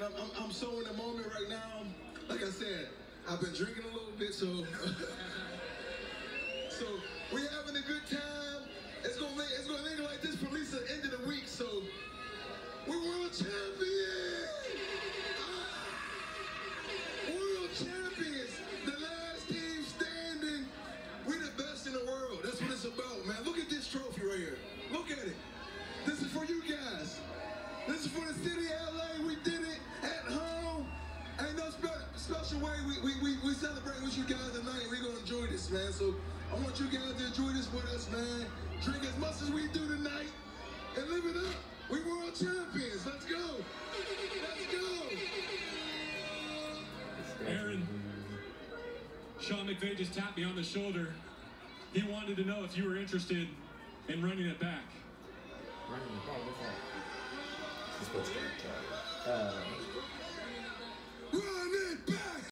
man. I'm so in the moment right now. Like I said, I've been drinking a little bit, so we're having a good time. It's gonna make like this for at least the end of the week. So we're world champions. World champions. The last team standing. We're the best in the world. That's what it's about, man. Look at this trophy right here. Look at it. This is for you guys. This is for the city of LA. We did it at home. Ain't no special way. We celebrate with you guys tonight. We're gonna enjoy this, man. So I want you guys to enjoy this with us, man. Drink as much as we do tonight and live it up. We world champions. Let's go. Let's go. Aaron, Sean McVay just tapped me on the shoulder. He wanted to know if you were interested in running it back. Running it back? What's that?